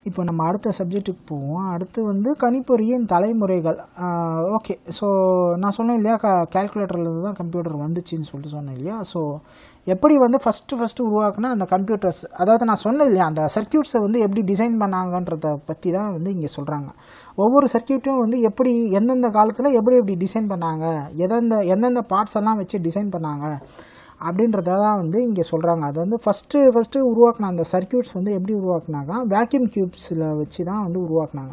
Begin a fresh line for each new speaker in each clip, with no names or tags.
இப்போ நம்ம அடுத்த சப்ஜெக்ட்டுக்கு போவோம். அடுத்து வந்து கணிப்பொறியின் தலைமுறைகள். ஓகே. ஸோ நான் சொன்னேன் இல்லையா, கால்குலேட்டர்லேருந்து தான் கம்ப்யூட்டர் வந்துச்சுன்னு சொல்லிட்டு சொன்னேன் இல்லையா. ஸோ எப்படி வந்து ஃபஸ்ட்டு உருவாக்குனா அந்த கம்ப்யூட்டர்ஸ், அதாவது நான் சொன்னேன் இல்லையா, அந்த சர்க்கியூட்ஸை வந்து எப்படி டிசைன் பண்ணாங்கன்றத பற்றி தான் வந்து இங்கே சொல்கிறாங்க. ஒவ்வொரு சர்க்கியூட்டும் வந்து எப்படி எந்தெந்த காலத்தில் எப்படி டிசைன் பண்ணாங்க, எந்தெந்த பார்ட்ஸ் எல்லாம் வச்சு டிசைன் பண்ணாங்க அப்படின்றத தான் வந்து இங்கே சொல்கிறாங்க. அது வந்து ஃபஸ்ட்டு உருவாக்குன அந்த சர்க்கியூட்ஸ் வந்து எப்படி உருவாக்குனாங்க, வேக்யூம் டியூப்ஸில் வச்சு தான் வந்து உருவாக்குனாங்க.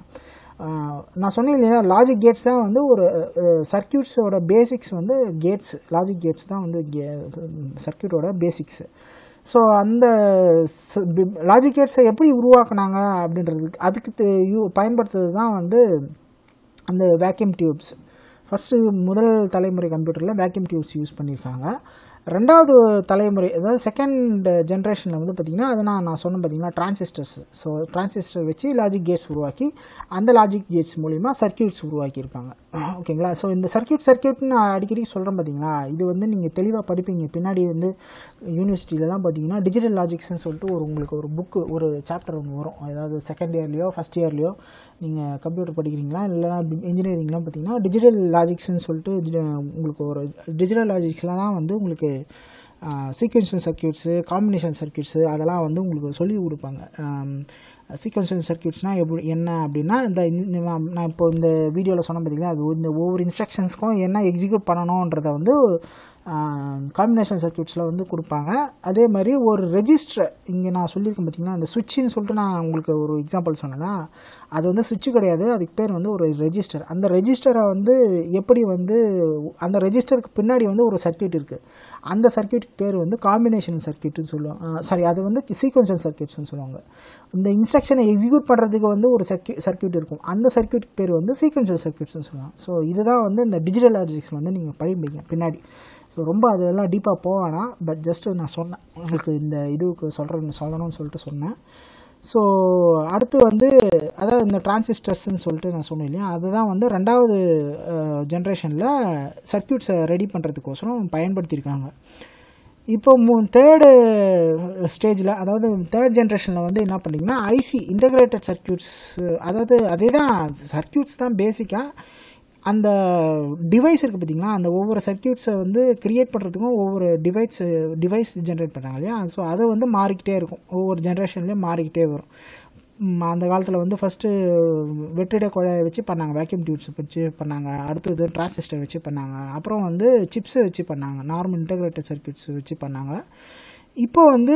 நான் சொன்னேன் இல்லையா, லாஜிக் கேட்ஸ் தான் வந்து ஒரு சர்க்கியூட்ஸோட பேசிக்ஸ் வந்து கேட்ஸ், லாஜிக் கேட்ஸ் தான் வந்து சர்க்கியூட்டோட பேசிக்ஸு. ஸோ அந்த லாஜிக் கேட்ஸை எப்படி உருவாக்குனாங்க அதுக்கு பயன்படுத்துறது தான் வந்து அந்த வேக்யூம் டியூப்ஸ். ஃபஸ்ட்டு முதல் தலைமுறை கம்ப்யூட்டரில் வேக்யூம் டியூப்ஸ் யூஸ் பண்ணியிருக்காங்க. ரெண்டாவது தலைமுறை, அதாவது செகண்ட் ஜென்ரேஷனில் வந்து பார்த்திங்கன்னா, அதை நான் சொன்னேன் பார்த்திங்கன்னா டிரான்சிஸ்டர்ஸ். ஸோ டிரான்சிஸ்டர் வச்சு லாஜிக் கேட்ஸ் உருவாக்கி அந்த லாஜிக் கேட்ஸ் மூலிமா சர்க்கியூட்ஸ் உருவாக்கியிருப்பாங்க. ஓகேங்களா. ஸோ இந்த சர்க்கியூட்னு நான் அடிக்கடி சொல்கிறேன் பார்த்திங்களா, இது வந்து நீங்கள் தெளிவாக படிப்பீங்க பின்னாடி வந்து யூனிவர்சிட்டியிலலாம் பார்த்திங்கன்னா டிஜிட்டல் லாஜிக்ஸ்ன்னு சொல்லிட்டு உங்களுக்கு ஒரு புக்கு, ஒரு சாப்டர் ஒன்று வரும். அதாவது செகண்ட் இயர்லேயோ ஃபஸ்ட் இயர்லேயோ நீங்கள் கம்ப்யூட்டர் படிக்கிறீங்களா இல்லைனா இன்ஜினியரிங்லாம் பார்த்திங்கன்னா டிஜிட்டல் லாஜிக்ஸ்ன்னு சொல்லிட்டு உங்களுக்கு ஒரு டிஜிட்டல் லாஜிக்ஸில் தான் வந்து உங்களுக்கு சீக்வென்ஷியல் சர்க்கியூட்ஸு, காம்பினேஷன் சர்க்கியூட்ஸு அதெல்லாம் வந்து உங்களுக்கு சொல்லி கொடுப்பாங்க. சீக்வென்ஷியல் சர்க்கியூட்ஸ்னால் என்ன அப்படின்னா, நான் இப்போ இந்த வீடியோவில் சொன்ன பார்த்தீங்களா, அது இந்த ஒவ்வொரு இன்ஸ்ட்ரக்ஷன்ஸ்க்கும் என்ன எக்ஸிக்யூட் பண்ணணுன்றதை வந்து காம்பினேஷன் சர்க்கியூட்ஸில் வந்து கொடுப்பாங்க. அதே மாதிரி ஒரு ரெஜிஸ்டர், இங்கே நான் சொல்லியிருக்கேன் பார்த்திங்கன்னா, அந்த சுவிட்சுன்னு சொல்லிட்டு நான் உங்களுக்கு ஒரு எக்ஸாம்பிள் சொன்னேன்னா, அது வந்து சுவிட்சு கிடையாது, அதுக்கு பேர் வந்து ஒரு ரெஜிஸ்டர். அந்த ரெஜிஸ்டரை வந்து எப்படி வந்து அந்த ரெஜிஸ்டருக்கு பின்னாடி வந்து ஒரு சர்க்கியூட் இருக்குது, அந்த சர்க்கியூட்டுக்கு பேர் வந்து காம்பினேஷன் சர்க்கியூட்னு சொல்லுவாங்க. அது வந்து சீக்வென்ஷியல் சர்க்கியூட்ஸ்னு சொல்லுவாங்க. இந்த இன்ஸ்ட்ரக்ஷனை எக்ஸிக்யூட் பண்ணுறதுக்கு வந்து ஒரு சர்க்கியூட் இருக்கும், அந்த சர்க்கியூட்டுக்கு பேர் வந்து சீக்வென்ஷியல் சர்க்கியூட்ஸ்னு சொல்லுவாங்க. ஸோ இதுதான் வந்து இந்த டிஜிட்டல் லாஜிக்ஸ் வந்து நீங்கள் படிப்பீங்க பின்னாடி. ஸோ ரொம்ப அதெல்லாம் டீப்பாக போவேனா, பட் ஜஸ்ட்டு நான் சொன்னேன் உங்களுக்கு, இந்த இதுக்கு சொல்லணும்னு சொல்லிட்டு சொன்னேன். ஸோ அடுத்து வந்து அதாவது இந்த டிரான்சிஸ்டர்ஸ்ன்னு சொல்லிட்டு நான் சொன்னேன் இல்லையா, அதுதான் வந்து ரெண்டாவது ஜென்ரேஷனில் சர்க்கியூட்ஸை ரெடி பண்ணுறதுக்கோசரம் பயன்படுத்தியிருக்காங்க. இப்போ தேர்டு ஸ்டேஜில், அதாவது தேர்ட் ஜென்ரேஷனில் வந்து என்ன பண்ணிங்கன்னா ஐசி, இன்டகிரேட்டட் சர்க்கியூட்ஸ், அதாவது அதே தான் சர்க்கியூட்ஸ் தான் பேசிக்காக. அந்த டிவைஸ் இருக்குது பார்த்திங்களா, அந்த ஒவ்வொரு சர்க்கியூட்ஸை வந்து க்ரியேட் பண்ணுறதுக்கும் ஒவ்வொரு டிவைஸ் ஜென்ரேட் பண்ணுறாங்க இல்லையா. ஸோ அது வந்து மாறிக்கிட்டே இருக்கும், ஒவ்வொரு ஜென்ரேஷன்லேயும் மாறிக்கிட்டே வரும். அந்த காலத்தில் வந்து ஃபஸ்ட்டு வெற்றிட குழாயை வச்சு பண்ணாங்க, வேக்யூம் டியூப்ஸ் வச்சு பண்ணாங்க. அடுத்தது டிரான்சிஸ்டர் வச்சு பண்ணாங்க. அப்புறம் வந்து சிப்ஸை வச்சு பண்ணாங்க, நார்மல் இன்டகிரேட்டட் சர்க்கியூட்ஸ் வச்சு பண்ணாங்க. இப்போ வந்து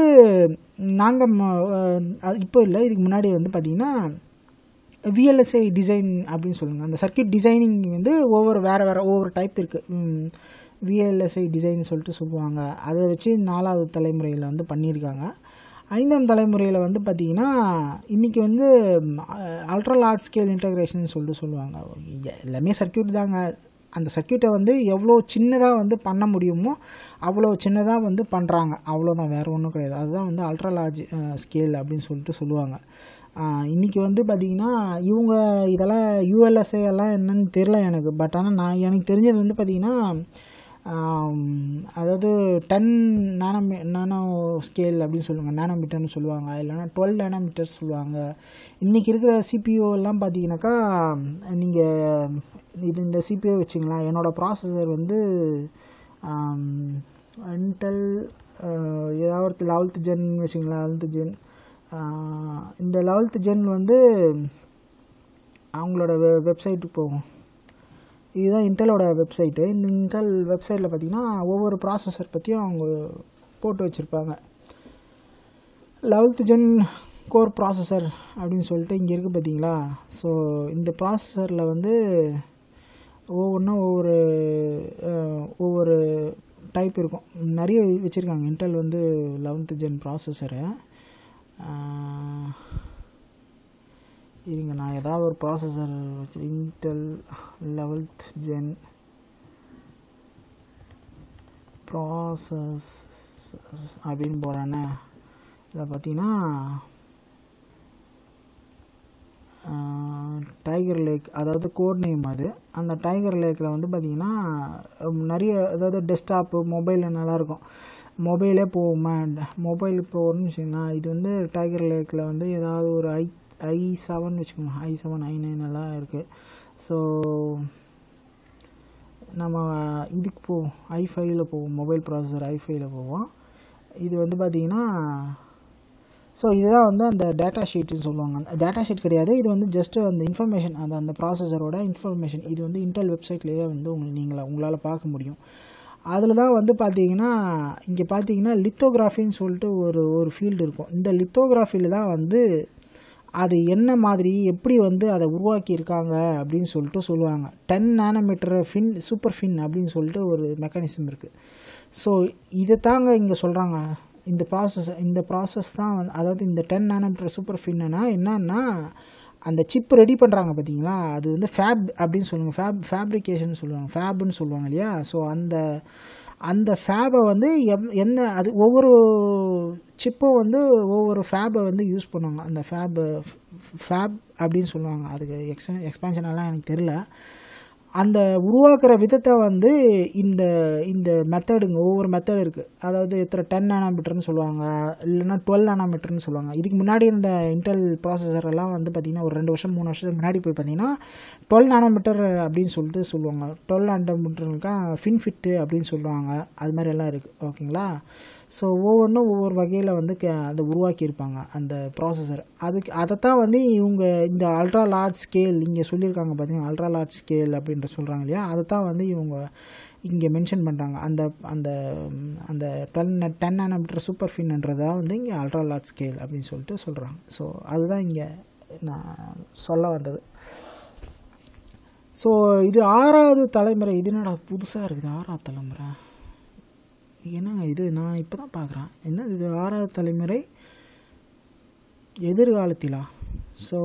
இப்போ இல்லை, இதுக்கு முன்னாடி வந்து பார்த்திங்கன்னா விஎல்எஸ்ஐ டிசைன் அப்படின்னு சொல்லுங்கள். அந்த சர்க்கியூட் டிசைனிங் வந்து ஒவ்வொரு டைப் இருக்குது. விஎல்எஸ்ஐ டிசைன் சொல்லிட்டு சொல்லுவாங்க. அதை வச்சு 4வது தலைமுறையில் வந்து பண்ணியிருக்காங்க. 5ஆம் தலைமுறையில் வந்து பார்த்திங்கன்னா இன்றைக்கி வந்து அல்ட்ரா லார்ஜ் ஸ்கேல் இன்டகிரேஷன் சொல்லிட்டு சொல்லுவாங்க. எல்லாமே சர்க்கியூட் தாங்க. அந்த சர்க்கியூட்டை வந்து எவ்வளோ சின்னதாக வந்து பண்ண முடியுமோ அவ்வளோ சின்னதாக வந்து பண்ணுறாங்க, அவ்வளோதான், வேறு ஒன்றும் கிடையாது. அதுதான் வந்து அல்ட்ரா லார்ஜ் ஸ்கேல் அப்படின்னு சொல்லிட்டு சொல்லுவாங்க. இன்றைக்கி வந்து பார்த்திங்கன்னா இவங்க இதெல்லாம் யூஎல்எஸ்ஏ எல்லாம் என்னன்னு தெரில எனக்கு, பட் ஆனால் எனக்கு தெரிஞ்சது வந்து பார்த்திங்கன்னா அதாவது 10 நானோ ஸ்கேல் அப்படின்னு சொல்லுவாங்க, நானோமீட்டர்னு சொல்லுவாங்க, இல்லைனா 12 நானோமீட்டர்ஸ் சொல்லுவாங்க. இன்றைக்கி இருக்கிற சிபிஓ எல்லாம் பார்த்தீங்கன்னாக்கா, நீங்கள் இந்த சிபிஓ வச்சிங்களா, என்னோடய ப்ராசஸர் வந்து இன்டெல் ஏதாவது 11th ஜென் வச்சிங்களா, 11th ஜென். இந்த 11th ஜென் வந்து அவங்களோட வெப்சைட்டுக்கு போகும். இதுதான் இன்டெலோட வெப்சைட்டு. இந்த இன்டெல் வெப்சைட்டில் பார்த்திங்கன்னா ஒவ்வொரு ப்ராசஸர் பற்றியும் அவங்க போட்டு வச்சுருப்பாங்க. 11th ஜென் கோர் ப்ராசஸர் அப்படின்னு சொல்லிட்டு இங்கே இருக்குது பார்த்திங்களா. ஸோ இந்த ப்ராசஸரில் வந்து ஒவ்வொன்றும் ஒவ்வொரு டைப் இருக்கும், நிறைய வச்சுருக்காங்க. இன்டெல் வந்து 11th ஜென் ப்ராசஸரு. இருங்க, நான் ஏதாவது ஒரு ப்ராசஸர் வச்சு இன்டெல் 11th ஜென் ப்ராசஸ் அப்படின்னு போகிறானே, இதில் பார்த்தீங்கன்னா டைகர் லேக், அதாவது கோட் நேம் அது. அந்த டைகர் லேக்கில் வந்து பார்த்திங்கன்னா நிறைய, அதாவது டெஸ்க்டாப்பு மொபைலில் நல்லாயிருக்கும். மொபைலே போகுமா, மொபைல் போகணும்னு வச்சிங்கன்னா இது வந்து டைகர் லேக்கில் வந்து ஏதாவது ஒரு i7 வச்சுக்கோங்க, i7 i9 எல்லாம் இருக்குது. ஸோ நம்ம இதுக்கு போவோம், i5ல் போவோம், மொபைல் ப்ராசஸர் i5ல் போவோம். இது வந்து பார்த்திங்கன்னா ஸோ இதுதான் வந்து அந்த டேட்டா ஷீட்டுன்னு சொல்லுவாங்க. டேட்டா ஷீட் கிடையாது, இது வந்து ஜஸ்ட்டு அந்த இன்ஃபர்மேஷன், அந்த ப்ராசஸரோட இன்ஃபர்மேஷன். இது வந்து இன்டெல் வெப்சைட்லேயே வந்து உங்களால் பார்க்க முடியும். அதில் தான் வந்து பார்த்தீங்கன்னா இங்கே பார்த்தீங்கன்னா லித்தோகிராஃபின்னு சொல்லிட்டு ஒரு ஃபீல்டு இருக்கும். இந்த லித்தோகிராஃபியில் தான் வந்து அது என்ன மாதிரி எப்படி வந்து அதை உருவாக்கியிருக்காங்க அப்படின்னு சொல்லிட்டு சொல்லுவாங்க. 10 நானோமீட்டர் சூப்பர் ஃபின் அப்படின்னு சொல்லிட்டு ஒரு மெக்கானிசம் இருக்குது. ஸோ இதை தாங்க இங்கே சொல்கிறாங்க. இந்த ப்ராசஸ் தான் வந்து, அதாவது இந்த 10 நானோமீட்டர் சூப்பர் ஃபின்னா என்னன்னா அந்த சிப் ரெடி பண்ணுறாங்க பார்த்தீங்களா, அது வந்து ஃபேப் அப்படின்னு சொல்லுவாங்க, ஃபேப்ரிகேஷன் சொல்லுவாங்க, ஃபேப்னு சொல்லுவாங்க இல்லையா. ஸோ அந்த ஃபேபை வந்து அது ஒவ்வொரு சிப்பும் வந்து ஒவ்வொரு ஃபேபை வந்து யூஸ் பண்ணுவாங்க. அந்த ஃபேப் அப்படின்னு சொல்லுவாங்க. அதுக்கு எக்ஸ்பேன்ஷனெல்லாம் எனக்கு தெரில. அந்த உருவாக்குற விதத்தை வந்து இந்த மெத்தடுங்க, ஒவ்வொரு மெத்தட் இருக்குது. அதாவது 10 நானோமீட்டர்னு சொல்லுவாங்க, இல்லைன்னா 12 நானோமீட்டர்னு சொல்லுவாங்க. இதுக்கு முன்னாடி இருந்த இன்டெல் ப்ராசஸர் எல்லாம் வந்து பார்த்திங்கன்னா ஒரு 2 வருஷம் 3 வருஷத்துக்கு முன்னாடி போய் பார்த்திங்கன்னா 12 நானோமீட்டர் அப்படின்னு சொல்லிட்டு சொல்லுவாங்க. 12 நானோமீட்டருக்கா ஃபின்ஃபிட்டு அப்படின்னு சொல்லுவாங்க. அது மாதிரி எல்லாம் இருக்குது. ஓகேங்களா. ஸோ ஒவ்வொன்றும் ஒவ்வொரு வகையில் வந்து அதை உருவாக்கியிருப்பாங்க அந்த ப்ராசஸர். அதைத்தான் வந்து இவங்க இந்த அல்ட்ரா லார்ஜ் ஸ்கேல் இங்கே சொல்லியிருக்காங்க பார்த்தீங்கன்னா, அல்ட்ரா லார்ஜ் ஸ்கேல் அப்படின்ற சொல்கிறாங்க இல்லையா, அதைத்தான் வந்து இவங்க இங்கே மென்ஷன் பண்ணுறாங்க. அந்த 10 நானோமீட்டர் சூப்பர் ஃபின்ன்றதா வந்து இங்கே அல்ட்ரா லார்ஜ் ஸ்கேல் அப்படின்னு சொல்லிட்டு சொல்கிறாங்க. ஸோ அதுதான் இங்கே நான் சொல்ல வந்தது. ஸோ இது 6வது தலைமுறை. இது என்னடா புதுசாக இருக்குது 6வது தலைமுறை, என்னங்க இது, நான் இப்போ தான் பார்க்குறேன். என்ன இது 6வது தலைமுறை எதிர்காலத்திலா? ஸோ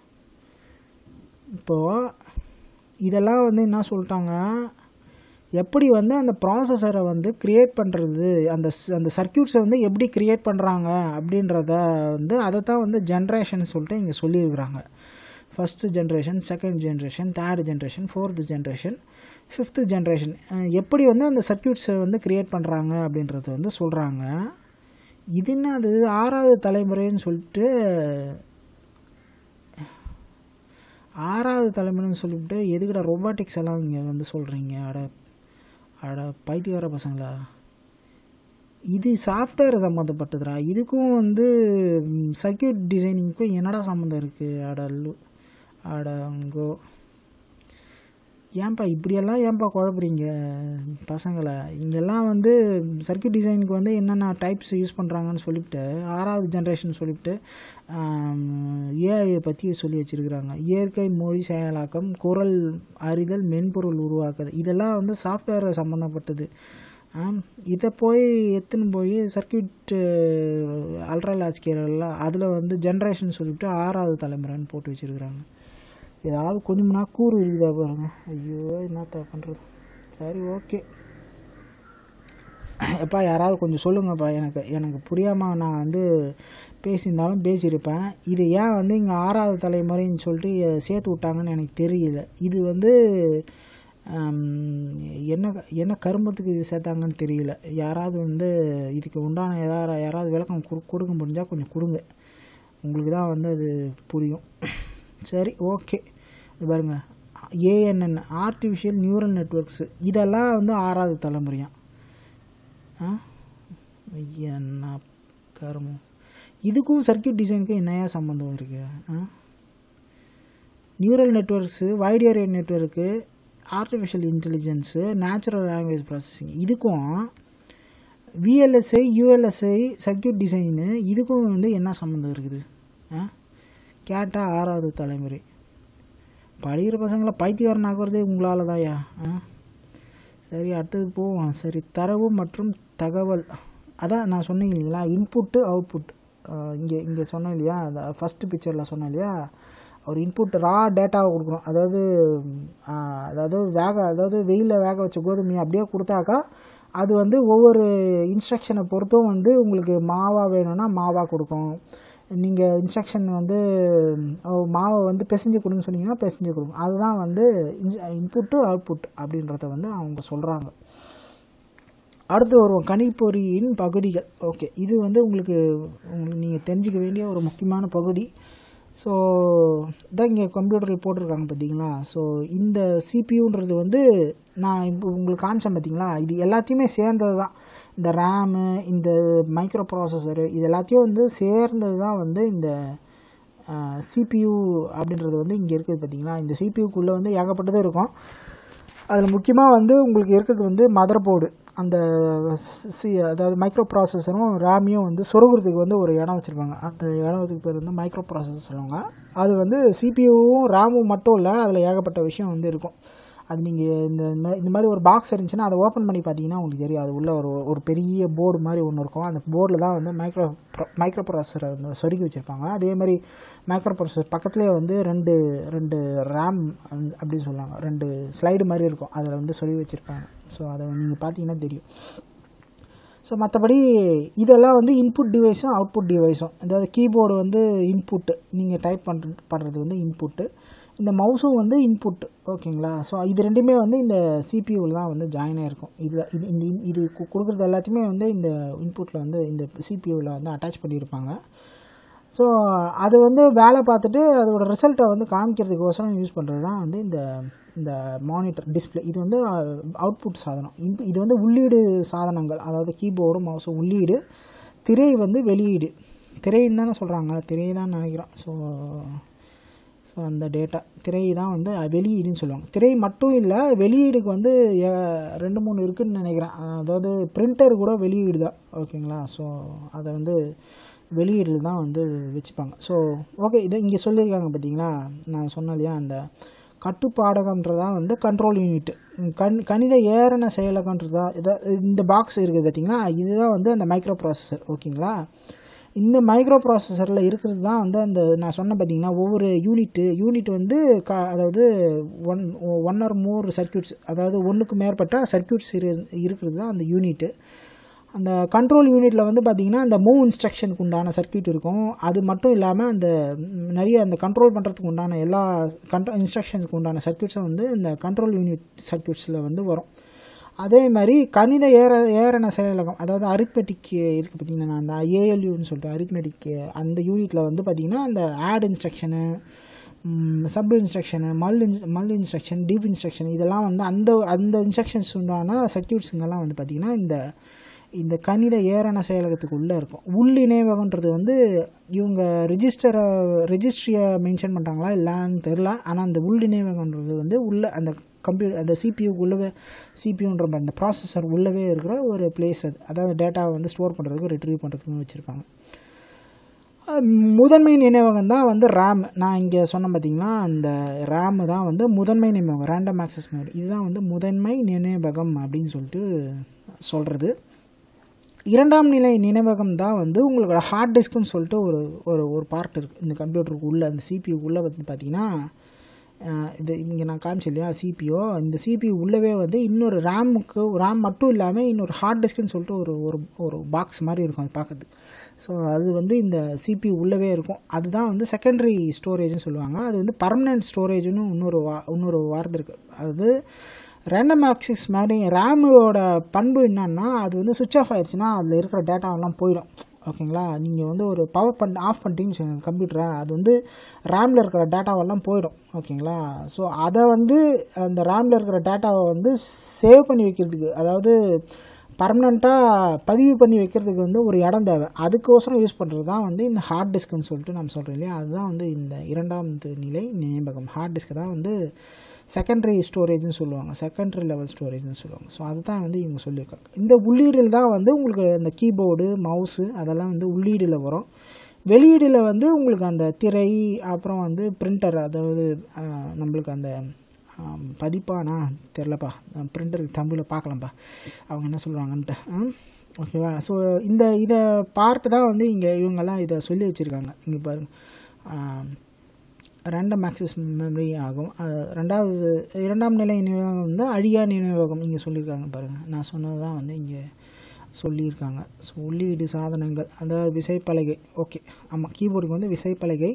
இப்போது இதெல்லாம் வந்து என்ன சொல்லிட்டாங்க, எப்படி வந்து அந்த ப்ராசஸரை வந்து க்ரியேட் பண்ணுறது, அந்த சர்க்யூட்ஸை வந்து எப்படி க்ரியேட் பண்ணுறாங்க அப்படின்றத வந்து அதை தான் வந்து ஜென்ரேஷன் சொல்லிட்டு இங்கே சொல்லியிருக்கிறாங்க. First generation, second generation, third generation, 4th generation, 5th generation, எப்படி வந்து அந்த சர்க்யூட்ஸை வந்து க்ரியேட் பண்ணுறாங்க அப்படின்றத வந்து சொல்கிறாங்க. இது என்ன அது 6வது தலைமுறைன்னு சொல்லிட்டு, 6வது தலைமுறைன்னு சொல்லிவிட்டு எதுக்கிட்ட ரோபாட்டிக்ஸ் எல்லாம் இங்கே வந்து சொல்கிறீங்க? அட பைத்தியக்கார பசங்களா, இது சாஃப்ட்வேர் சம்மந்தப்பட்டதுடா. இதுக்கும் வந்து சர்க்யூட் டிசைனிங்க்கும் என்னடா சம்மந்தம் இருக்குது? அடங்கோ, ஏன்பா இப்படியெல்லாம் குழப்புறீங்க பசங்களை? இங்கெல்லாம் வந்து சர்க்யூட் டிசைனுக்கு வந்து என்னென்ன டைப்ஸ் யூஸ் பண்ணுறாங்கன்னு சொல்லிவிட்டு 6வது ஜென்ரேஷன் சொல்லிவிட்டு ஏஐயை பற்றி சொல்லி வச்சுருக்கிறாங்க. இயற்கை மொழி செயலாக்கம், குரல் அறிதல், மென்பொருள் உருவாக்குது, இதெல்லாம் வந்து சாஃப்ட்வேரை சம்மந்தப்பட்டது. இதை எடுத்துன்னு போய் சர்க்யூட் அல்ட்ரா லார்ஜ் ஸ்கேலெல்லாம் அதில் வந்து ஜென்ரேஷன் சொல்லிவிட்டு 6வது தலைமுறைன்னு போட்டு வச்சுருக்குறாங்க. ஏதாவது கொஞ்சம்னா கூறு இருக்குதா பாருங்க. ஐயோ, என்னத்த பண்ணுறது. சரி, ஓகே. எப்பா யாராவது கொஞ்சம் சொல்லுங்கப்பா, எனக்கு புரியாமல் நான் வந்து பேசியிருந்தாலும் பேசியிருப்பேன். இது ஏன் வந்து இங்கே 6வது தலைமுறைன்னு சொல்லிட்டு சேர்த்து விட்டாங்கன்னு எனக்கு தெரியல. இது வந்து என்ன கருமத்துக்கு இது சேர்த்தாங்கன்னு தெரியல. யாராவது வந்து இதுக்கு உண்டான யாராவது விளக்கம் கொடுக்க முடிஞ்சால் கொஞ்சம் கொடுங்க, உங்களுக்கு தான் வந்து அது புரியும். சரி, ஓகே. இது பாருங்கள், ஏஎன்என், ஆர்டிஃபிஷியல் நியூரல் நெட்வொர்க்ஸு, இதெல்லாம் வந்து 6வது தலைமுறையாக. என்ன கருமம், இதுக்கும் சர்க்யூட் டிசைனுக்கும் என்னையா சம்மந்தம் இருக்குது? Neural networks, wide area network, artificial intelligence, natural language processing, இதுக்கும் விஎல்எஸ்ஐ, யூஎல்எஸ்ஐ, சர்க்யூட் டிசைனு, இதுக்கும் வந்து என்ன சம்மந்தம் இருக்குது கேட்டால் 6வது தலைமுறை. படிக்கிற பசங்களை பைத்தியக்காரன் ஆக்குறதே உங்களால் தான்யா. சரி, அடுத்தது போவோம். சரி, தரவு மற்றும் தகவல், அதான் நான் சொன்னேன் இல்லைங்களா, இன்புட்டு அவுட்புட். இங்கே சொன்னேன் இல்லையா, அந்த ஃபஸ்ட்டு பிக்சரில் சொன்னேன் இல்லையா, ஒரு இன்புட் ரா டேட்டாவை கொடுக்குறோம். அதாவது வெயிலில் வேக வச்ச கோதுமையை அப்படியே கொடுத்தாக்கா அது வந்து ஒவ்வொரு இன்ஸ்ட்ரக்ஷனை பொறுத்தும் வந்து உங்களுக்கு மாவாக வேணும்னா மாவாக கொடுக்கும். நீங்கள் இன்ஸ்ட்ரக்ஷன் வந்து மாவை வந்து பிசைஞ்சு கொடுன்னு சொன்னீங்கன்னா பிசைஞ்சு கொடுக்கும். அதுதான் வந்து இன்புட்டு அவுட்புட் அப்படின்றத வந்து அவங்க சொல்கிறாங்க. அடுத்து வருவோம், கணிப்பொறியின் பகுதிகள். ஓகே, இது வந்து உங்களுக்கு நீங்கள் தெரிஞ்சிக்க வேண்டிய ஒரு முக்கியமான பகுதி. ஸோ இதான் இங்கே கம்ப்யூட்டரில் போட்டிருக்காங்க பார்த்தீங்களா. ஸோ இந்த சிபியூன்றது வந்து நான் இப்போ உங்களுக்கு காமிச்சேன் பார்த்தீங்களா, இது எல்லாத்தையுமே சேர்ந்தது தான். இந்த ரேமு, இந்த மைக்ரோ ப்ராசஸரு, இது எல்லாத்தையும் வந்து சேர்ந்தது தான் வந்து இந்த சிபியூ அப்படின்றது வந்து இங்கே இருக்குது பார்த்தீங்களா. இந்த சிபியூக்குள்ளே வந்து ஏகப்பட்டது இருக்கும். அதில் முக்கியமாக வந்து உங்களுக்கு இருக்கிறது வந்து மதர் போர்டு, அந்த அதாவது மைக்ரோ ப்ராசஸரும் ரேமையும் வந்து சொருகிறதுக்கு வந்து ஒரு இடம் வச்சுருப்பாங்க. அந்த இடத்துக்கு பேர் வந்து மைக்ரோ ப்ராசஸர் சொல்லுவாங்க. அது வந்து சிபியூவும் ரேமும் மட்டும் இல்லை, அதில் ஏகப்பட்ட விஷயம் வந்து இருக்கும். அது நீங்கள் இந்த மாதிரி ஒரு பாக்ஸ் இருந்துச்சுன்னா அதை ஓப்பன் பண்ணி பார்த்தீங்கன்னா உங்களுக்கு தெரியும். அது உள்ள ஒரு பெரிய போர்டு மாதிரி ஒன்று இருக்கும். அந்த போர்டில் தான் வந்து மைக்ரோ ப்ராசஸரை வந்து சொருகி வச்சுருப்பாங்க. அதே மாதிரி மைக்ரோ ப்ராசஸர் பக்கத்துலேயே வந்து ரெண்டு ரேம் அப்படின்னு சொல்லுவாங்க, 2 ஸ்லைடு மாதிரி இருக்கும், அதில் வந்து சொருகி வச்சுருப்பாங்க. ஸோ அதை நீங்கள் பார்த்தீங்கன்னா தெரியும். ஸோ மற்றபடி இதெல்லாம் வந்து இன்புட் டிவைஸும் அவுட்புட் டிவைஸும். அதாவது கீபோர்டு வந்து இன்புட்டு, நீங்கள் டைப் பண்ணுறது வந்து இன்புட்டு, இந்த மவுஸும் வந்து இன்புட். ஓகேங்களா. ஸோ இது ரெண்டுமே வந்து இந்த சிபியூவில் தான் வந்து ஜாயின் ஆகிருக்கும். இது கொடுக்குறது எல்லாத்தையுமே வந்து இந்த இன்புட்டில் வந்து இந்த சிபியூவில் வந்து அட்டாச் பண்ணியிருப்பாங்க. ஸோ அது வந்து வேலை பார்த்துட்டு அதோட ரிசல்ட்டை வந்து காமிக்கிறதுக்கோசரம் யூஸ் பண்ணுறது தான் வந்து இந்த மானிட்டர் டிஸ்பிளே. இது வந்து அவுட்புட் சாதனம். இது வந்து உள்ளீடு சாதனங்கள், அதாவது கீபோர்டும் மவுஸும் உள்ளீடு, திரை வந்து வெளியீடு. திரைன்னு தானே சொல்கிறாங்க, திரை தான் நினைக்கிறோம். ஸோ அந்த டேட்டா திரை தான் வந்து வெளியீடுன்னு சொல்லுவாங்க. திரை மட்டும் இல்லை, வெளியீடுக்கு வந்து 2-3 இருக்குதுன்னு நினைக்கிறேன். அதாவது பிரிண்டர் கூட வெளியீடு தான். ஓகேங்களா. ஸோ அதை வந்து வெளியீடு தான் வந்து வச்சுப்பாங்க. ஸோ ஓகே, இதை இங்கே சொல்லியிருக்காங்க பார்த்தீங்களா, நான் சொன்னேன் இல்லையா, அந்த கட்டுப்பாடகன்றதான் வந்து கண்ட்ரோல் யூனிட். கணித ஏரண செயலகன்றதா இந்த பாக்ஸ் இருக்குது பார்த்தீங்களா, இதுதான் வந்து அந்த மைக்ரோ ப்ராசஸர். ஓகேங்களா. இந்த மைக்ரோ ப்ராசஸரில் இருக்கிறது தான் வந்து அந்த நான் சொன்னேன் பார்த்தீங்கன்னா, ஒவ்வொரு யூனிட் வந்து அதாவது ஒன் ஆர் மோர் சர்க்யூட்ஸ், அதாவது ஒன்றுக்கு மேற்பட்ட சர்க்யூட்ஸ் இருக்கிறது தான் அந்த யூனிட்டு. அந்த கண்ட்ரோல் யூனிட்டில் வந்து பார்த்திங்கன்னா அந்த மூவ் இன்ஸ்ட்ரக்ஷனுக்கு உண்டான சர்க்யூட் இருக்கும். அது மட்டும் இல்லாமல் அந்த நிறைய அந்த கண்ட்ரோல் பண்ணுறதுக்கு உண்டான எல்லா இன்ஸ்ட்ரக்ஷனுக்கு உண்டான சர்க்யூட்ஸும் வந்து இந்த கண்ட்ரோல் யூனிட் சர்க்யூட்ஸில் வந்து வரும். அதே மாதிரி கணித ஏரண செயலகம், அதாவது அரித்மெட்டிக் இருக்குது பார்த்திங்கன்னா, அந்த ஏஎல்யூன்னு சொல்லிட்டு அரித்மெட்டிக், அந்த யூனிட்டில் வந்து பார்த்திங்கன்னா அந்த add instruction, sub instruction, mul instruction, div instruction, இதெல்லாம் வந்து அந்த இன்ஸ்ட்ரக்ஷன்ஸ் உண்டான சர்க்யூட்ஸுங்கெல்லாம் வந்து பார்த்திங்கன்னா இந்த கணித ஏரண செயலகத்துக்கு உள்ளே இருக்கும். உள் நினைவகன்றது வந்து இவங்க ரெஜிஸ்ட்ரியை மென்ஷன் பண்ணுறாங்களா இல்லைன்னு தெரில. ஆனால் அந்த உள் நினைவகன்றது வந்து அந்த அந்த சிபியூக்குள்ளவே, சிபியூன்ற அந்த ப்ராசஸர் உள்ளவே இருக்கிற ஒரு பிளேஸ். அதாவது டேட்டாவை வந்து ஸ்டோர் பண்ணுறதுக்கு ரிட்ரீவ் பண்ணுறதுக்கு வச்சுருப்பாங்க. முதன்மை நினைவகம் தான் வந்து ரேம். நான் இங்கே சொன்ன பார்த்தீங்கன்னா, அந்த ரேமு தான் வந்து முதன்மை நினைவகம், ரேண்டம் ஆக்சஸ் மெமரி. இதுதான் வந்து முதன்மை நினைவகம் அப்படின்னு சொல்லிட்டு சொல்கிறது. இரண்டாம் நிலை நினைவகம் தான் வந்து உங்களோட ஹார்ட் டிஸ்க்குன்னு சொல்லிட்டு ஒரு பார்ட் இருக்குது இந்த கம்ப்யூட்டருக்கு உள்ளே, அந்த சிபியூக்குள்ளே வந்து பார்த்திங்கன்னா, இது இங்கே நான் காமிச்சேன் இல்லையா சிபியூ, இந்த சிபியூ உள்ளவே வந்து இன்னொரு ரேம் மட்டும் இல்லாமல் இன்னொரு ஹார்ட் டிஸ்க்குன்னு சொல்லிட்டு ஒரு பாக்ஸ் மாதிரி இருக்கும் அது பார்க்குறது. ஸோ அது வந்து இந்த சிபியூ உள்ளவே இருக்கும். அதுதான் வந்து செகண்டரி ஸ்டோரேஜ்னு சொல்லுவாங்க. அது வந்து பர்மனெண்ட் ஸ்டோரேஜ்னு இன்னொரு வார்த்தை இருக்குது. அது ரேண்டம் ஆக்சஸ் மாதிரி ரேமோட பண்பு என்னன்னா, அது வந்து சுவிட்ச் ஆஃப் ஆயிடுச்சுன்னா அதில் இருக்கிற டேட்டாவெல்லாம் போயிடும். ஓகேங்களா. நீங்கள் வந்து ஒரு பவர் ஆஃப் பண்ணிட்டீங்கன்னு சொல்லுங்கள் கம்ப்யூட்டரை, அது வந்து ரேமில் இருக்கிற டேட்டாவெல்லாம் போயிடும். ஓகேங்களா. ஸோ அதை வந்து அந்த ரேமில் இருக்கிற டேட்டாவை வந்து சேவ் பண்ணி வைக்கிறதுக்கு, அதாவது பர்மனெண்ட்டாக பதிவு பண்ணி வைக்கிறதுக்கு வந்து ஒரு இடம் தேவை. அதுக்கோசரம் யூஸ் பண்ணுறது தான் வந்து இந்த ஹார்ட் டிஸ்க்குன்னு சொல்லிட்டு நம்ம சொல்கிறோம் இல்லையா. அதுதான் வந்து இந்த இரண்டாவது நிலை நினைவகம். ஹார்ட் டிஸ்க்கு தான் வந்து செகண்டரி ஸ்டோரேஜ்னு சொல்லுவாங்க, செகண்டரி லெவல் ஸ்டோரேஜ்னு சொல்லுவாங்க. ஸோ அதுதான் வந்து இவங்க சொல்லியிருக்காங்க. இந்த உள்ளீடில் தான் வந்து உங்களுக்கு அந்த கீபோர்டு, மவுஸு அதெல்லாம் வந்து உள்ளீடில் வரும். வெளியீடில் வந்து உங்களுக்கு அந்த திரை, அப்புறம் வந்து பிரிண்டர், அதாவது நம்மளுக்கு அந்த பதிப்பானா தெரிலப்பா, பிரிண்டருக்கு தமிழில் பார்க்கலாம்ப்பா அவங்க என்ன சொல்கிறாங்கன்ட்டு. ஓகேவா. ஸோ இதை பார்ட்டு தான் வந்து இவங்கெல்லாம் இதை சொல்லி வச்சுருக்காங்க. இங்கே பாருங்கள், ரேண்டம் ஆக்சஸ் மெமரி ஆகும். இரண்டாம் நிலை நினைவகம் வந்து அழியா நினைவகம் இங்கே சொல்லியிருக்காங்க பாருங்கள். நான் சொன்னது தான் வந்து இங்கே சொல்லியிருக்காங்க. ஸோ உள்ளீடு சாதனங்கள், அதாவது விசைப்பலகை. ஓகே, ஆமாம், கீபோர்டுக்கு வந்து விசைப்பலகை,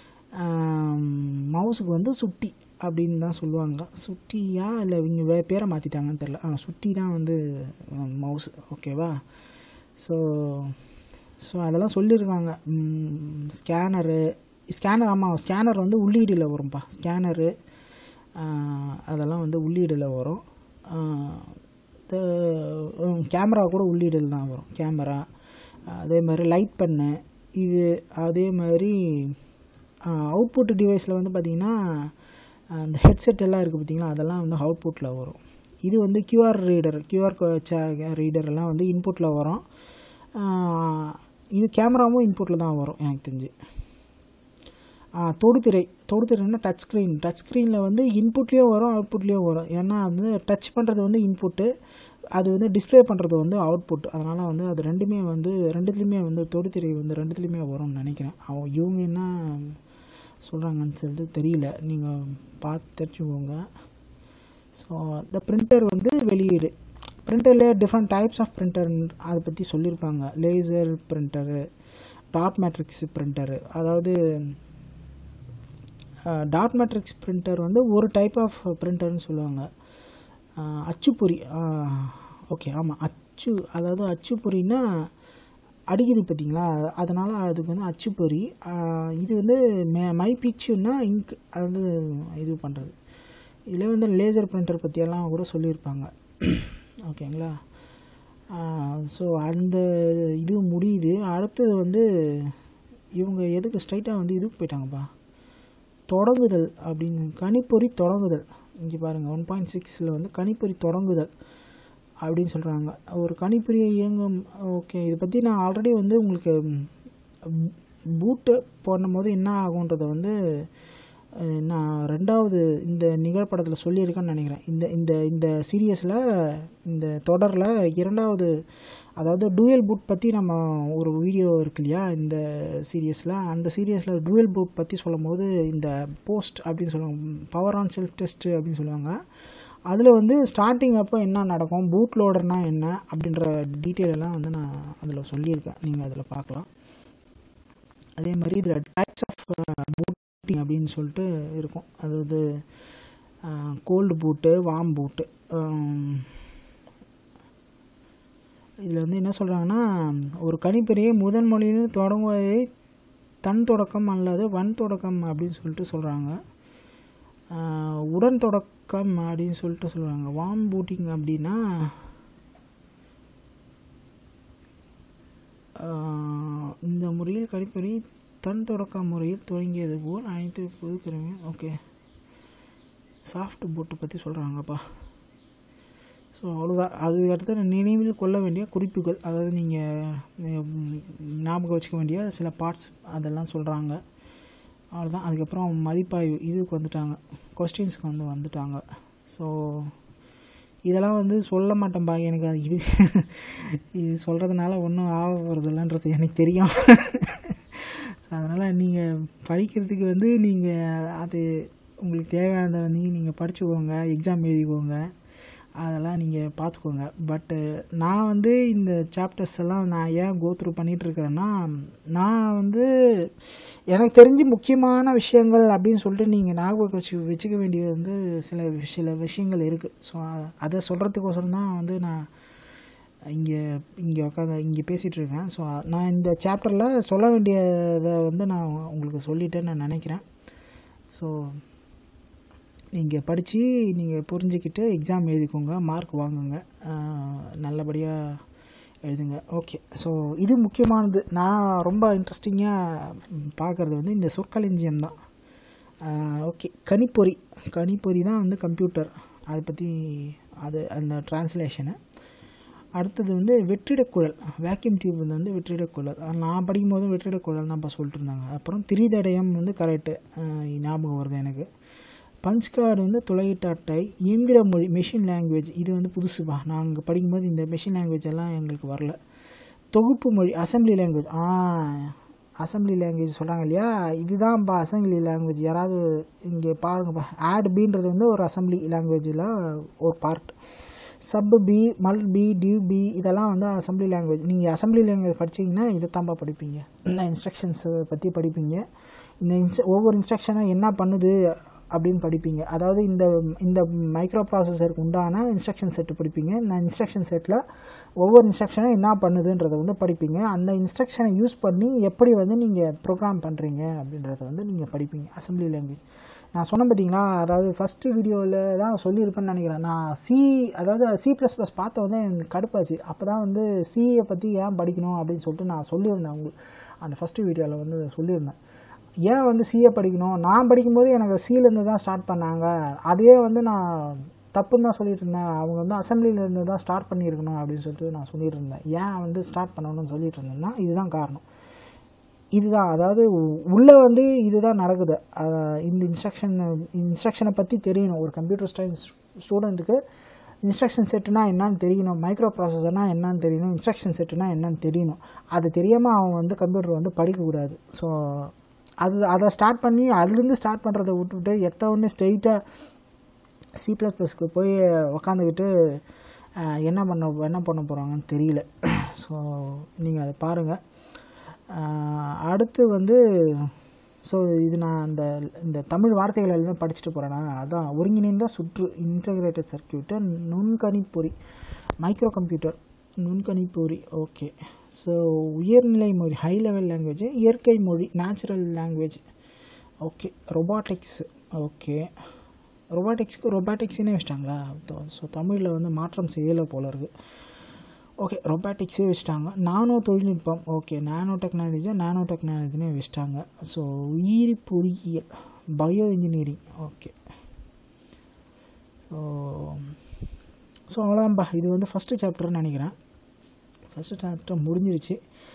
மவுஸுக்கு வந்து சுட்டி அப்படின்னு தான் சொல்லுவாங்க. சுட்டியா இல்லை இவங்க பேரை மாற்றிட்டாங்கன்னு தெரில. சுட்டி தான் வந்து மவுஸு. ஓகேவா. ஸோ அதெல்லாம் சொல்லியிருக்காங்க. ஸ்கேனரு, ஸ்கேனர், ஆமாம் ஸ்கேனர் வந்து உள்ளீடில் வரும்ப்பா. ஸ்கேனரு அதெல்லாம் வந்து உள்ளீடில் வரும். கேமரா கூட உள்ளீடில் தான் வரும். கேமரா, அதே மாதிரி லைட் பண்ணு இது, அதே மாதிரி அவுட்புட் டிவைஸில் வந்து பார்த்திங்கன்னா அந்த ஹெட்செட் எல்லாம் இருக்குது பார்த்திங்களா, அதெல்லாம் வந்து அவுட்புட்டில் வரும். இது வந்து கியூஆர் ரீடர் எல்லாம் வந்து இன்புட்டில் வரும். இது கேமராவும் இன்புட்டில் தான் வரும் எனக்கு தெரிஞ்சு. தொடுதிரைன்னா டச் ஸ்க்ரீனில் வந்து இன்புட்லேயும் வரும் அவுட்புட்லேயும் வரும். ஏன்னா வந்து டச் பண்ணுறது வந்து இன்புட்டு, அது வந்து டிஸ்பிளே பண்ணுறது வந்து அவுட்புட். அதனால் வந்து அது ரெண்டுத்துலேயுமே வந்து தொடுதிரை வந்து ரெண்டுத்துலேயுமே வரும்னு நினைக்கிறேன். இவங்க என்ன சொல்கிறாங்கன்னு சொல்லிட்டு தெரியல, நீங்கள் பார்த்து தெரிஞ்சுக்கோங்க. ஸோ இந்த பிரிண்டர் வந்து வெளியீடு, பிரிண்டர்லேயே டிஃப்ரெண்ட் டைப்ஸ் ஆஃப் பிரிண்டர் அதை பற்றி சொல்லியிருப்பாங்க. Laser printer, dot matrix printer. அதாவது டாட் மேட்ரிக்ஸ் பிரிண்டர் வந்து ஒரு டைப் ஆஃப் பிரிண்டர்னு சொல்லுவாங்க. அச்சுப்பொறி, ஓகே ஆமாம் அதாவது அச்சுப்பொறின்னா அடிக்குது பார்த்திங்களா, அதனால் அதுக்கு வந்து அச்சுப்பொறி. இது வந்து மை பிச்சுன்னா இங்க், அது இது பண்ணுறது. இதில் வந்து லேசர் பிரிண்டர் பற்றியெல்லாம் கூட சொல்லியிருப்பாங்க. ஓகேங்களா. ஸோ அந்த இது முடியுது. அடுத்தது வந்து இவங்க எதுக்கு ஸ்ட்ரைட்டாக வந்து இதுக்கு போயிட்டாங்கப்பா, தொடங்குதல் அப்படின்னு, கணிப்பொறி தொடங்குதல். இங்கே பாருங்கள் 1.6 வந்து கணிப்பொறி தொடங்குதல் அப்படின்னு சொல்கிறாங்க. ஒரு கணிப்பொறியை இயங்கும். ஓகே, இதை பற்றி நான் ஆல்ரெடி வந்து உங்களுக்கு பூட்டு போடும்போது என்ன ஆகுன்றதை வந்து நான் 2வது இந்த நிகழ்படத்தில் சொல்லியிருக்கேன்னு நினைக்கிறேன். இந்த சீரியஸில், இந்த தொடரில் 2வது, அதாவது டூயல் பூட் பற்றி நம்ம ஒரு வீடியோ இருக்கு இல்லையா இந்த சீரியஸில், அந்த சீரியஸில் டூயல் பூட் பற்றி சொல்லும் போது இந்த போஸ்ட் அப்படின்னு சொல்லுவாங்க, பவர் ஆன் செல்ஃப் டெஸ்ட்டு அப்படின்னு சொல்லுவாங்க. அதில் வந்து ஸ்டார்டிங் அப்போ என்ன நடக்கும், பூட் லோடர்னால் என்ன அப்படின்ற டீட்டெயில் எல்லாம் வந்து நான் அதில் சொல்லியிருக்கேன், நீங்கள் அதில் பார்க்கலாம். அதே மாதிரி இதில் டைப்ஸ் ஆஃப் பூட்டிங் அப்படின்னு சொல்லிட்டு இருக்கும். அதாவது கோல்டு பூட்டு, வார்ம் பூட்டு. இதில் வந்து என்ன சொல்கிறாங்கன்னா, ஒரு கணிப்பொறியை முதன் மொழியில் தொடங்குவதை தன் தொடக்கம் அல்லது வன் தொடக்கம் அப்படின்னு சொல்லிட்டு சொல்கிறாங்க. உடன் தொடக்கம் அப்படின்னு சொல்லிட்டு சொல்கிறாங்க. வார்ம் பூட்டிங் அப்படின்னா இந்த முறையில் கணிப்பொறி தன் தொடக்க முறையில் துவங்கியது போல் அனைத்து பொதுக்கிழமை. ஓகே, சாஃப்ட் பூட்டு பற்றி சொல்கிறாங்கப்பா. ஸோ அவ்வளோதான். அதுக்கு அடுத்து நினைவில் கொள்ள வேண்டிய குறிப்புகள், அதாவது நீங்கள் ஞாபகம் வச்சுக்க வேண்டிய சில பார்ட்ஸ் அதெல்லாம் சொல்கிறாங்க. அவ்வளோதான். அதுக்கப்புறம் மதிப்பாய்வு இதுக்கு வந்துட்டாங்க, கொஸ்டின்ஸுக்கு வந்துட்டாங்க. ஸோ இதெல்லாம் வந்து சொல்ல மாட்டேன்பா, எனக்கு அது இது சொல்கிறதுனால ஒன்றும் ஆக போகிறதில்லன்றது எனக்கு தெரியும். ஸோ அதனால் நீங்கள் படிக்கிறதுக்கு வந்து நீங்கள் அது உங்களுக்கு தேவையானதை வந்து நீங்கள் படிச்சுக்கோங்க, எக்ஸாம் எழுதிக்கோங்க, அதெல்லாம் நீங்கள் பார்த்துக்கோங்க. பட்டு நான் வந்து இந்த சாப்டர்ஸ் எல்லாம் நான் ஏன் கோத்ரூ பண்ணிகிட்ருக்கிறேன்னா, நான் வந்து எனக்கு தெரிஞ்சு முக்கியமான விஷயங்கள் அப்படின்னு சொல்லிட்டு நீங்கள் ஞாபகம் வச்சுக்க வேண்டியது வந்து சில விஷயங்கள் இருக்குது. ஸோ அதை சொல்கிறதுக்கோசரம் தான் வந்து நான் இங்கே உட்காந்து இங்கே பேசிகிட்ருக்கேன். ஸோ நான் இந்த சாப்டரில் சொல்ல வேண்டியதை வந்து நான் உங்களுக்கு சொல்லிட்டேன்னு நான் நினைக்கிறேன். ஸோ நீங்கள் படித்து நீங்கள் புரிஞ்சுக்கிட்டு எக்ஸாம் எழுதிக்கோங்க, மார்க் வாங்குங்க, நல்லபடியாக எழுதுங்க. ஓகே, ஸோ இது முக்கியமானது. நான் ரொம்ப இன்ட்ரெஸ்டிங்காக பார்க்குறது வந்து இந்த சொற்களஞ்சியம் தான். ஓகே, கணிப்பொறி தான் வந்து கம்ப்யூட்டர், அதை பற்றி அந்த டிரான்ஸ்லேஷனு. அடுத்தது வந்து வெற்றிடக்குழல், வேக்யூம் டியூப் வந்து வெற்றிடக்குழல். நான் படிக்கும்போது வெற்றிடக்குழல் தான்ப்பா சொல்லிட்டு இருந்தாங்க. அப்புறம் திரிதடயம் வந்து கரெக்டு, ஞாபகம் வருது எனக்கு. பஞ்ச் கார்டு வந்து துளையிட்ட அட்டை, இயந்திர மொழி மெஷின் லாங்குவேஜ், இது வந்து புதுசுப்பா. நாங்கள் படிக்கும்போது இந்த மெஷின் லாங்குவேஜ் எல்லாம் எங்களுக்கு வரல. தொகுப்பு மொழி அசம்பிளி லாங்குவேஜ், அசம்பிளி லாங்குவேஜ் சொல்கிறாங்க இல்லையா, இதுதான்ப்பா அசம்பிளி லாங்குவேஜ். யாராவது இங்கே பாருங்கப்பா, ஆட் பீன்றது வந்து ஒரு அசம்பிளி லாங்குவேஜில் ஒரு part. Sub B, mul B, div B, இதெல்லாம் வந்து அசம்பிளி லாங்குவேஜ். நீங்கள் அசம்பிளி லாங்குவேஜ் படிச்சிங்கன்னா இதைத்தான்ப்பா படிப்பீங்க, இந்த இன்ஸ்ட்ரக்ஷன்ஸை பற்றி படிப்பீங்க. இந்த ஒவ்வொரு இன்ஸ்ட்ரக்ஷனை என்ன பண்ணுது அப்படின்னு படிப்பீங்க. அதாவது இந்த மைக்ரோ ப்ராசஸருக்கு உண்டான இன்ஸ்ட்ரக்ஷன் செட்டு படிப்பீங்க. இந்த இன்ஸ்ட்ரக்ஷன் செட்டில் ஒவ்வொரு இன்ஸ்ட்ரக்ஷனும் என்ன பண்ணுதுன்றதை வந்து படிப்பீங்க. அந்த இன்ஸ்ட்ரக்ஷனை யூஸ் பண்ணி எப்படி வந்து நீங்கள் ப்ரோக்ராம் பண்ணுறீங்க அப்படின்றத வந்து நீங்கள் படிப்பீங்க. அசம்பிளி லாங்குவேஜ் நான் சொன்னேன் பார்த்தீங்களா, அதாவது ஃபஸ்ட்டு வீடியோவில் தான் சொல்லியிருப்பேன்னு நினைக்கிறேன். நான் C++ பார்த்த வந்து எனக்கு கடுப்பாச்சு. அப்போ தான் வந்து சிஏ பற்றி ஏன் படிக்கணும் அப்படின்னு சொல்லிட்டு நான் சொல்லியிருந்தேன். உங்களுக்கு அந்த ஃபஸ்ட்டு வீடியோவில் வந்து சொல்லியிருந்தேன். ஏன் வந்து சிஏ படிக்கணும், நான் படிக்கும்போது எனக்கு சிலேருந்து தான் ஸ்டார்ட் பண்ணாங்க, அதே வந்து நான் தப்புன்னு தான் சொல்லிட்டு இருந்தேன். அவங்க வந்து அசம்பிளிலேருந்து தான் ஸ்டார்ட் பண்ணியிருக்கணும் அப்படின்னு சொல்லிட்டு நான் சொல்லிட்டு இருந்தேன். ஏன் வந்து ஸ்டார்ட் பண்ணணும்னு சொல்லிட்டு இருந்தேன்னா இதுதான் காரணம். இதுதான், அதாவது உள்ளே வந்து இதுதான் நடக்குது. இந்த இன்ஸ்ட்ரக்ஷனை பற்றி தெரியணும். ஒரு கம்ப்யூட்டர் சயின்ஸ் ஸ்டூடெண்ட்டுக்கு இன்ஸ்ட்ரக்ஷன் செட்டுனா என்னன்னு தெரியணும், மைக்ரோ ப்ராசஸர்னால் என்னன்னு தெரியணும், இன்ஸ்ட்ரக்ஷன் செட்டுனா என்னன்னு தெரியணும். அது தெரியாமல் அவன் வந்து கம்ப்யூட்டர் வந்து படிக்கக்கூடாது. ஸோ அதை ஸ்டார்ட் பண்ணி அதுலேருந்து ஸ்டார்ட் பண்ணுறதை விட்டுவிட்டு எடுத்தவொடனே ஸ்ட்ரெயிட்டாக C++க்கு போய் உக்காந்துக்கிட்டு என்ன பண்ண போகிறாங்கன்னு தெரியல. ஸோ நீங்கள் அதை பாருங்கள். அடுத்து வந்து ஸோ இது நான் இந்த தமிழ் வார்த்தைகள் எல்லாமே படிச்சுட்டு போகிறேன்னா, அதான் ஒருங்கிணைந்த சுற்று, இன்டகிரேட்டட் சர்க்கியூட்டு, நுண்கணிப்பொறி, மைக்ரோ கம்ப்யூட்டர், நுண்கணிப்பொறி. ஓகே. ஸோ உயர்நிலை மொழி, ஹை லெவல் லாங்குவேஜ், இயற்கை மொழி, natural language. Okay. Robotics. Okay. ரொபாட்டிக்ஸ்னே வச்சிட்டாங்களா? ஸோ தமிழில் வந்து மாற்றம் செய்யலை போல இருக்குது. ஓகே, ரொபாட்டிக்ஸே வச்சுட்டாங்க. நானோ தொழில்நுட்பம். ஓகே, நானோ டெக்னாலஜினே வச்சுட்டாங்க. ஸோ உயிரி பொறியியல், பயோ இன்ஜினியரிங். ஓகே. ஸோ அவ்வளோதான்ப்பா. இது வந்து ஃபஸ்ட்டு சாப்டர்னு நினைக்கிறேன். ஃபஸ்ட்டு சாப்டர் முடிஞ்சிருச்சு.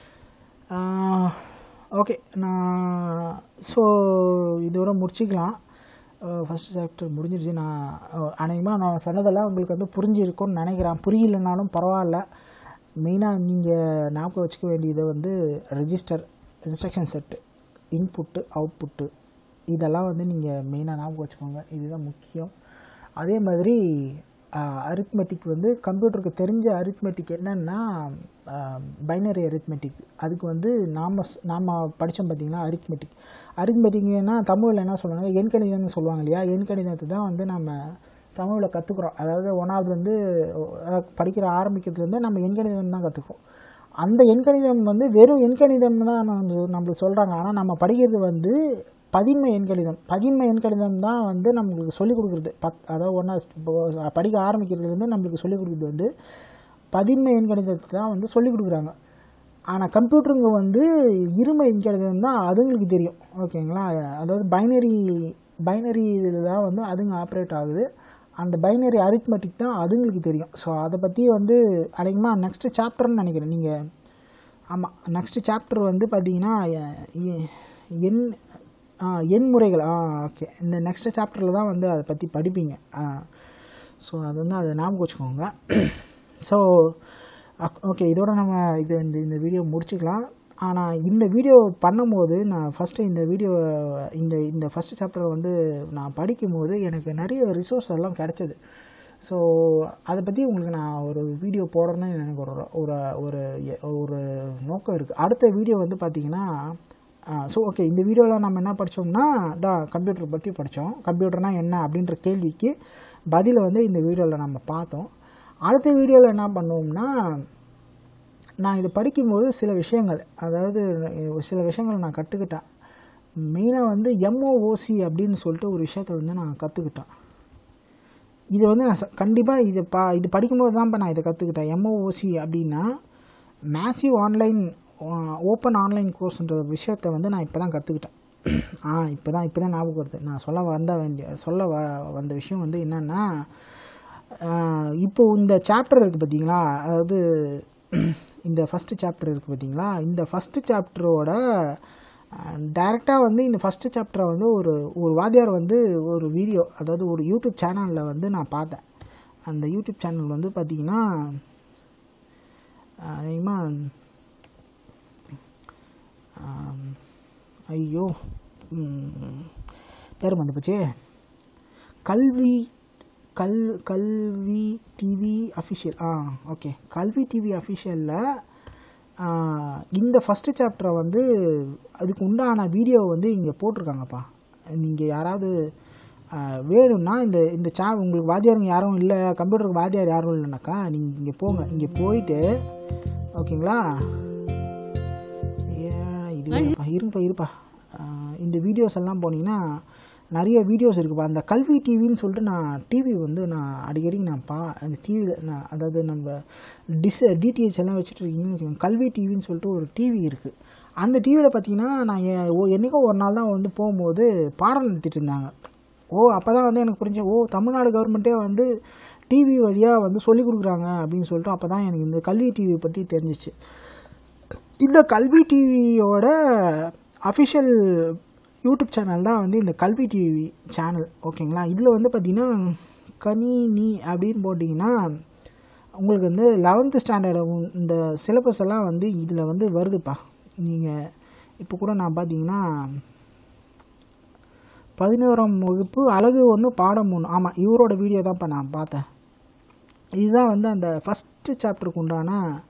ஓகே, ஸோ இதோட முடிச்சிக்கலாம். ஃபஸ்ட்டு சாப்டர் முடிஞ்சிருச்சு. அநேகமாக நான் சொன்னதெல்லாம் உங்களுக்கு வந்து புரிஞ்சிருக்கும்னு நினைக்கிறேன். புரியலைனாலும் பரவாயில்ல. மெயினாக நீங்கள் ஞாபகம் வச்சுக்க வேண்டியதை வந்து register, instruction set, input, output, இதெல்லாம் வந்து நீங்கள் மெயினாக ஞாபகம் வச்சுக்கோங்க. இதுதான் முக்கியம். அதே மாதிரி அரித்மெட்டிக் வந்து கம்ப்யூட்டருக்கு தெரிஞ்ச அரித்மெட்டிக் என்னென்னா பைனரி அரித்மெட்டிக். அதுக்கு வந்து நாம் படித்தோம் பார்த்திங்களா அரித்மெட்டிக்னா தமிழில் என்ன சொல்லுவாங்க, எண்கணிதம்னு சொல்லுவாங்க இல்லையா. எண்கணிதத்தை தான் வந்து நம்ம தமிழில் கற்றுக்குறோம். அதாவது ஒன்றாவது வந்து படிக்கிற ஆரம்பிக்கிறதுலேருந்து நம்ம எண்கணிதம் தான் கற்றுக்குறோம். அந்த எண்கணிதம் வந்து வெறும் எண்கணிதம்னு தான் நம்மளுக்கு சொல்கிறாங்க. ஆனால் நம்ம படிக்கிறது வந்து பதின்ம எண்கணிதம் தான் வந்து நம்மளுக்கு சொல்லிக் கொடுக்குறது. அதாவது படிக்க ஆரம்பிக்கிறதுலேருந்து நம்மளுக்கு சொல்லிக் கொடுக்குறது வந்து பதின்ம எண்கணிதத்தை தான் வந்து சொல்லிக் கொடுக்குறாங்க. ஆனால் கம்ப்யூட்டருங்க வந்து இரும எண்கணிதம் தான் அதுங்களுக்கு தெரியும். ஓகேங்களா? அதாவது பைனரி இதில் தான் வந்து அதுங்க ஆப்ரேட் ஆகுது. அந்த பைனரி அரித்மெட்டிக் தான் அதுங்களுக்கு தெரியும். ஸோ அதை பற்றி வந்து அதிகமாக நெக்ஸ்ட்டு சாப்டர்னு நினைக்கிறேன் நீங்கள். ஆமாம், நெக்ஸ்ட்டு சாப்டர் வந்து பார்த்திங்கன்னா எண்முறைகள். ஓகே, இந்த நெக்ஸ்ட்டு சாப்டரில் தான் வந்து அதை பற்றி படிப்பீங்க. ஸோ அது வந்து அதை ஞாபகம் வச்சுக்கோங்க. ஸோ ஓகே, இதோட நம்ம இந்த வீடியோ முடிச்சுக்கலாம். ஆனால் இந்த வீடியோ பண்ணும்போது நான் ஃபஸ்ட்டு இந்த ஃபஸ்ட்டு சாப்டரை வந்து நான் படிக்கும்போது எனக்கு நிறைய ரிசோர்ஸ் எல்லாம் கிடச்சிது. ஸோ அதை பற்றி உங்களுக்கு நான் ஒரு வீடியோ போடுறேன்னு எனக்கு ஒரு நோக்கம் இருக்குது. அடுத்த வீடியோ வந்து பார்த்திங்கன்னா ஸோ ஓகே, இந்த வீடியோவில் நம்ம என்ன படித்தோம்னா கம்ப்யூட்டர் பற்றி படித்தோம். கம்ப்யூட்டர்னால் என்ன அப்படின்ற கேள்விக்கு பதிலை வந்து இந்த வீடியோவில் நம்ம பார்த்தோம். அடுத்த வீடியோவில் என்ன பண்ணுவோம்னா, நான் இதை படிக்கும்போது சில விஷயங்கள் நான் கற்றுக்கிட்டேன். மெயினாக வந்து MOOC அப்படின்னு சொல்லிட்டு ஒரு விஷயத்தை வந்து நான் கற்றுக்கிட்டேன். இது வந்து நான் கண்டிப்பாக இது படிக்கும்போது தான் நான் இதை கற்றுக்கிட்டேன். MOOC அப்படின்னா மேசிவ் ஓப்பன் ஆன்லைன் கோர்ஸ்ன்ற விஷயத்தை வந்து நான் இப்போ தான் கற்றுக்கிட்டேன். இப்போ தான் ஞாபகம் வருது. நான் சொல்ல வந்த விஷயம் வந்து என்னென்னா, இப்போது இந்த சாப்டர் இருக்குது பார்த்தீங்களா, அதாவது இந்த ஃபஸ்ட்டு சாப்டர் இருக்குது பார்த்தீங்களா, இந்த ஃபஸ்ட்டு சாப்டரோட டைரெக்டாக வந்து இந்த ஃபஸ்ட்டு சாப்டரை வந்து ஒரு வாத்தியார் வந்து ஒரு வீடியோ, அதாவது ஒரு யூடியூப் சேனலில் வந்து நான் பார்த்தேன். அந்த யூடியூப் சேனல் வந்து பார்த்திங்கன்னா அதிகமாக ஐயோ பேர் வந்து போச்சு, Kalvi TV official. Okay, Kalvi TV அஃபிஷியலில் இந்த ஃபஸ்ட்டு சாப்டரை வந்து அதுக்கு உண்டான வீடியோ வந்து இங்கே போட்டிருக்காங்கப்பா. நீங்கள் யாராவது வேணும்னா இந்த உங்களுக்கு வாத்தியாருங்க யாரும் இல்லை, கம்ப்யூட்டருக்கு வாத்தியார் யாரும் இல்லைனாக்கா நீங்கள் இங்கே போங்க. இங்கே போயிட்டு ஓகேங்களா, இருப்பா இந்த வீடியோஸ் எல்லாம் போனீங்கன்னா நிறைய வீடியோஸ் இருக்குப்பா. அந்த கல்வி டிவின்னு சொல்லிட்டு நான் டிவி வந்து நான் அடிக்கடி அந்த டிவியில் அதாவது நம்ம டிடிஹெச் எல்லாம் வச்சுட்டு இருக்கீங்கன்னு வச்சுக்கோங்க. கல்வி டிவின்னு சொல்லிட்டு ஒரு டிவி இருக்குது. அந்த டிவியில் பார்த்தீங்கன்னா நான் என்றைக்கோ ஒரு நாள் தான் வந்து போகும்போது பாடம் நடத்திட்டு இருந்தாங்க. அப்போ தான் வந்து எனக்கு புரிஞ்சு தமிழ்நாடு கவர்மெண்ட்டே வந்து டிவி வழியாக வந்து சொல்லிக் கொடுக்குறாங்க அப்படின்னு சொல்லிட்டு அப்போ தான் எனக்கு இந்த கல்வி டிவி பற்றி தெரிஞ்சிச்சு. இந்த கல்வி டிவியோட அஃபிஷியல் யூடியூப் சேனல் தான் வந்து இந்த கல்வி டிவி சேனல். ஓகேங்களா, இதில் வந்து பார்த்திங்கன்னா கணினி அப்படின்னு போட்டிங்கன்னா உங்களுக்கு வந்து 11th ஸ்டாண்டர்டு இந்த சிலபஸ் எல்லாம் வந்து இதில் வந்து வருதுப்பா. நீங்கள் இப்போ கூட நான் பார்த்தீங்கன்னா 11ஆம் வகுப்பு அழகு 1 பாடம் 1. ஆமாம், இவரோட வீடியோ தான்ப்பா நான் பார்த்தேன். இதுதான் வந்து அந்த ஃபஸ்ட்டு சாப்டருக்கு உண்டான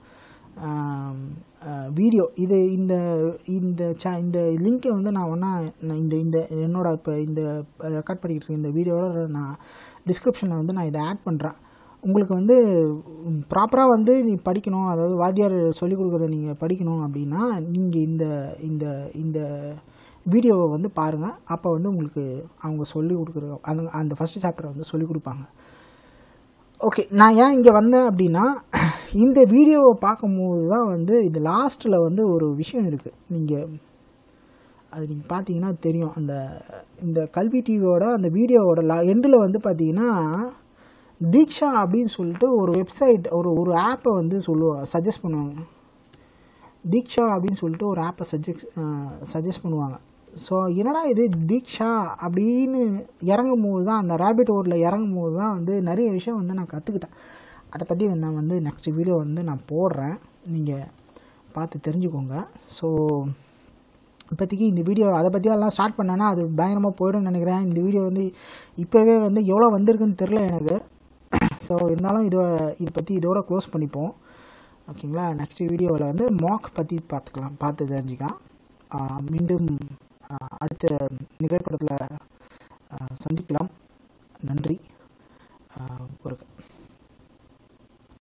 வீடியோ. இது இந்த லிங்க்கை வந்து நான் இந்த என்னோட இப்போ இந்த ரெக்கார்ட் பண்ணிக்கிட்டு இருக்க இந்த வீடியோவோட நான் டிஸ்கிரிப்ஷனில் வந்து நான் இதை ஆட் பண்ணுறேன். உங்களுக்கு வந்து ப்ராப்பராக வந்து நீ படிக்கணும், அதாவது வாத்தியார் சொல்லிக் கொடுக்குறத நீங்கள் படிக்கணும் அப்படின்னா நீங்கள் இந்த வீடியோவை வந்து பாருங்கள். அப்போ வந்து உங்களுக்கு அவங்க சொல்லிக் கொடுக்குற அந்த ஃபஸ்ட்டு சாப்டரை வந்து சொல்லிக் கொடுப்பாங்க. ஓகே, நான் ஏன் இங்கே வந்தேன் அப்படின்னா இந்த வீடியோவை பார்க்கும்போது தான் வந்து இது லாஸ்ட்டில் வந்து ஒரு விஷயம் இருக்குது. நீங்கள் பார்த்தீங்கன்னா தெரியும். இந்த கல்வி டிவியோட அந்த வீடியோவோட எண்டில் வந்து பார்த்தீங்கன்னா தீக்ஷா அப்படின்னு சொல்லிட்டு ஒரு வெப்சைட் ஒரு ஆப்பை வந்து சஜஸ்ட் பண்ணுவாங்க. தீக்ஷா அப்படின்னு சொல்லிட்டு ஒரு ஆப்பை சஜஸ்ட் பண்ணுவாங்க. ஸோ என்னடா இது தீக்ஷா அப்படின்னு இறங்கும் போது தான், அந்த ரேபிட் ஹோலில் இறங்கும் போது தான் வந்து நிறைய விஷயம் வந்து நான் கற்றுக்கிட்டேன். அதை பற்றி நான் வந்து நெக்ஸ்ட் வீடியோ வந்து நான் போடுறேன், நீங்கள் பார்த்து தெரிஞ்சுக்கோங்க. ஸோ இப்போதைக்கு இந்த வீடியோ அதை பற்றியெல்லாம் ஸ்டார்ட் பண்ணேன்னா அது பயங்கரமாக போய்டும்னு நினைக்கிறேன். இந்த வீடியோ வந்து இப்போவே வந்து எவ்வளோ வந்திருக்குன்னு தெரில எனக்கு. ஸோ இருந்தாலும் இதை பற்றி இதோட க்ளோஸ் பண்ணிப்போம். ஓகேங்களா, நெக்ஸ்ட் வீடியோவில் வந்து மார்க் பற்றி பார்த்து தெரிஞ்சுக்கலாம். மீண்டும் அடுத்த நிகழ்படத்தில் சந்திக்கலாம். நன்றி.